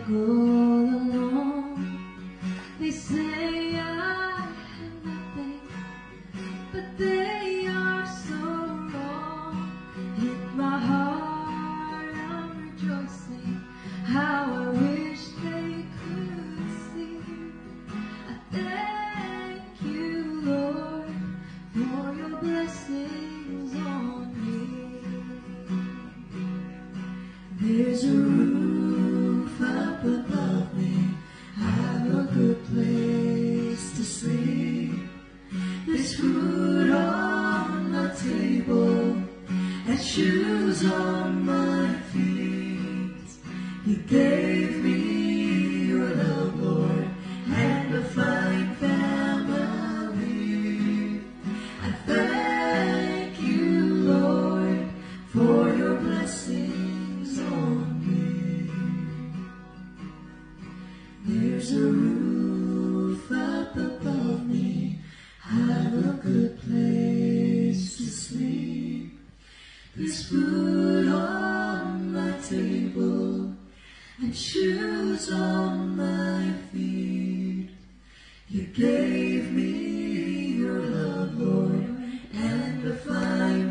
like all along. They say I have nothing, but they are so wrong. Hit my heart, I'm rejoicing. How I wish they could see. I thank you, Lord, for your blessings on me. There's a roof up above me, I've a good place to sleep. There's food on my table and shoes on my feet. You gave me your love, Lord, and a fine family. I thank you, Lord, for your blessings on me. There's a roof up above me, I've a good place to sleep. There's food on my table and shoes on my feet. You gave me your love, Lord, and a fine